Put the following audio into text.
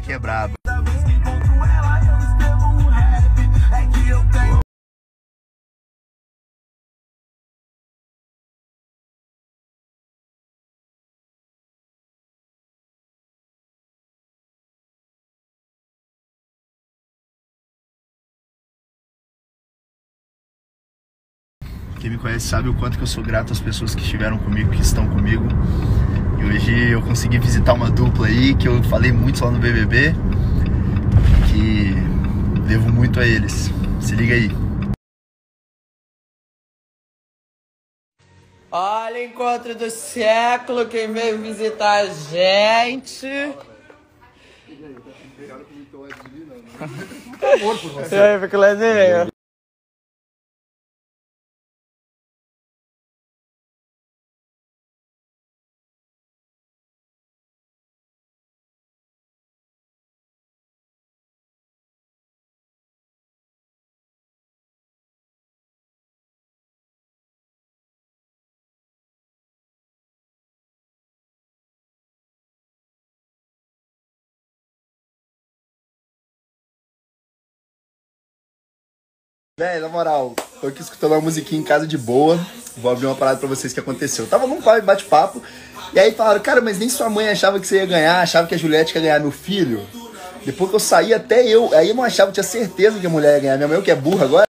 que é braba. Quem me conhece sabe o quanto que eu sou grato às pessoas que estiveram comigo, que estão comigo. E hoje eu consegui visitar uma dupla aí, que eu falei muito lá no BBB, que devo muito a eles. Se liga aí. Olha, encontro do século, quem veio visitar a gente. Amor por você. E aí, Picolézinho? Véi, na moral, tô aqui escutando uma musiquinha em casa de boa. Vou abrir uma parada pra vocês que aconteceu. Eu tava num bate-papo, e aí falaram, cara, mas nem sua mãe achava que você ia ganhar, achava que a Juliette ia ganhar meu filho. Depois que eu saí, até eu. Aí eu não achava, tinha certeza que a mulher ia ganhar. Minha mãe, que é burra agora.